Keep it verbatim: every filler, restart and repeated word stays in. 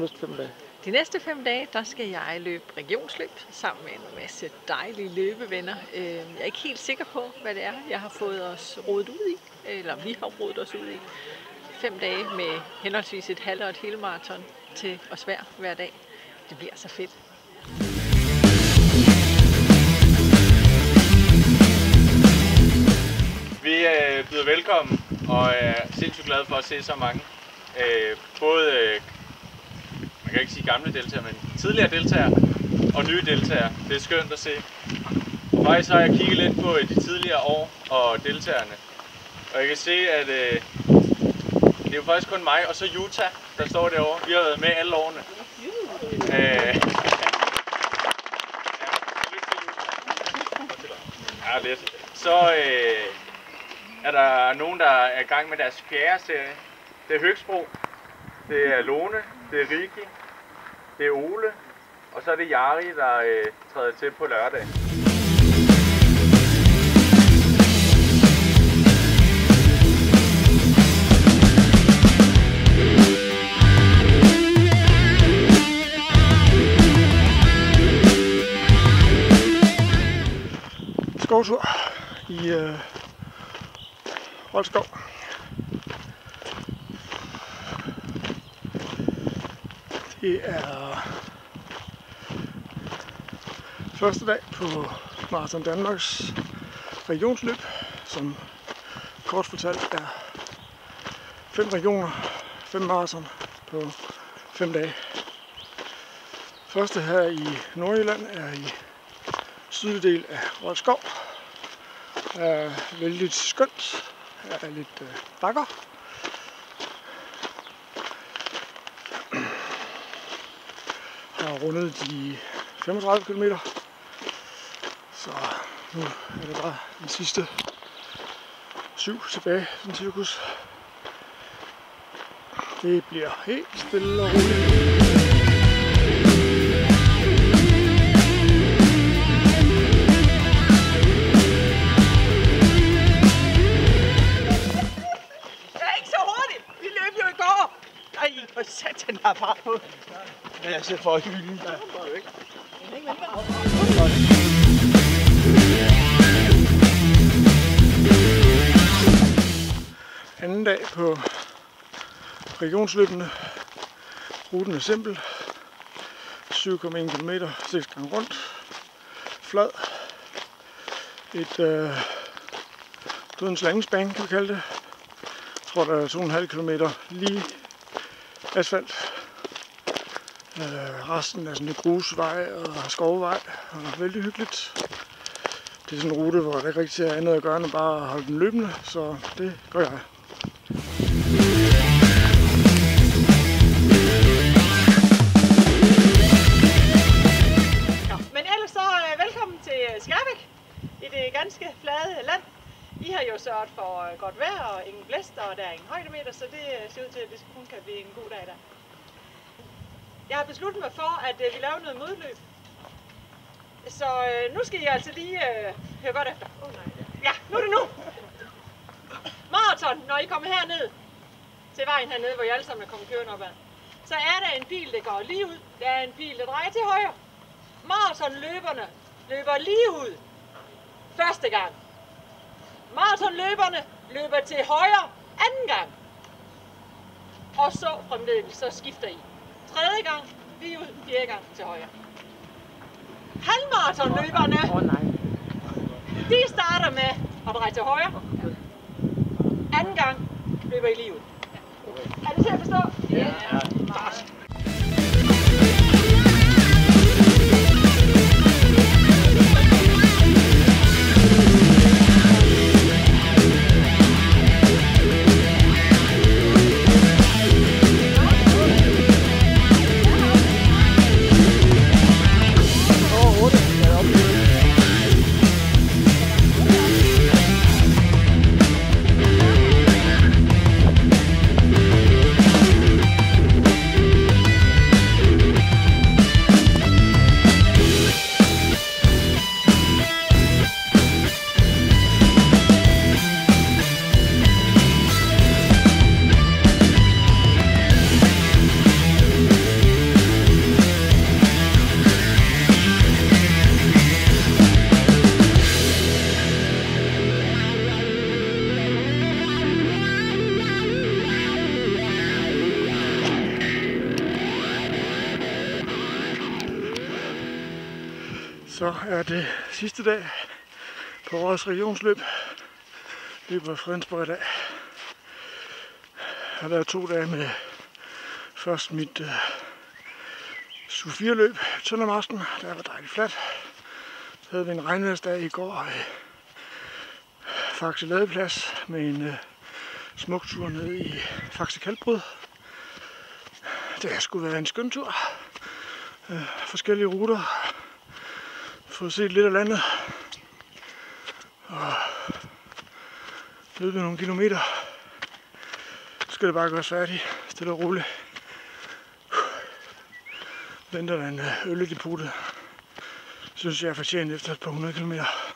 næste fem dage? De næste fem dage, der skal jeg løbe regionsløb sammen med en masse dejlige løbevenner. Jeg er ikke helt sikker på, hvad det er, jeg har fået os rodet ud i, eller vi har rodet os ud i. Fem dage med henholdsvis et halv og et hele maraton til os hver, hver dag. Det bliver så fedt. Vi øh, byder velkommen og er sindssygt glade for at se så mange. Øh, både, øh, man kan ikke sige gamle deltagere, men tidligere deltagere og nye deltagere. Det er skønt at se. Og faktisk har jeg kigget lidt på de tidligere år og deltagerne. Og jeg kan se, at øh, det er jo faktisk kun mig og så Utah, der står derovre. Vi har været med alle årene. Øh, ja, lidt. Så øh, er der nogen, der er i gang med deres fjerde serie. Det er Høgsbro, det er Lone, det er Rikki, det er Ole, og så er det Jari, der øh, træder til på lørdag. Skovtur i øh, Roldskov. Det er første dag på Maraton Danmarks regionsløb, som kort fortalt er fem regioner, fem maraton på fem dage. Første her i Nordjylland er i sydlige del af Roldskov. Er vældig skønt, er lidt øh, bakker. Har rundet de femogtredive kilometer, så nu er det bare den sidste syv tilbage, den cirkus. Det bliver helt stille og roligt. Satan har fart på. Ja, jeg ser for hylden. Ja. Anden dag på regionsløbene. Ruten er simpel. syv komma en kilometer, seks gange rundt. Flad. Et øh, dødens landingsbane, kan vi kalde det. Jeg tror, der er to komma fem kilometer lige asfalt. Øh, resten er sådan lidt grusvej og skovvej, og vældig hyggeligt. Det er sådan en rute, hvor der ikke rigtig er andet at gøre end bare at holde den løbende, så det gør jeg. Ja, men ellers så uh, velkommen til Skærbæk i det ganske flade land. I har jo sørget for godt vejr og ingen blæster, og der er ingen højdemeter, så det ser ud til, at det kun kan blive en god dag der. Jeg har besluttet mig for, at vi laver noget modløb. Så nu skal I altså lige uh, høre godt efter. Oh, nej. Ja, nu er det nu! Maraton, når I kommer herned til vejen hernede, hvor I alle sammen er kommet kørende opad, så er der en bil, der går lige ud. Der er en bil, der drejer til højre. Maratonløberne løber lige ud. Første gang. Maratonløberne løber til højre anden gang. Og så fremdeles, så skifter I. Tredje gang, lige ud, fjerde gang til højre. Halvmaratonløberne, oh, nej. De starter med at dreje til højre. Anden gang løber I lige ud. Er det til at forstå? Ja. Ja. Så er det sidste dag på årets regionsløb. Løber af Fredensborg i dag. Jeg har været to dage med først mit uh, syv fire løb i Tøndermarsken. Der var dejligt fladt. Så havde vi en regnværsdag i går i Faxe Ladeplads med en uh, smuk tur ned i Faxe Kalkbrud. Det har sgu været en skøn tur. Uh, forskellige ruter. Fået set lidt af landet. Og løbet nogle kilometer. Så skal det bare gøres færdigt. Stille og roligt. Venter der en øl i depotet. Synes jeg er fortjent efter et par hundrede kilometer.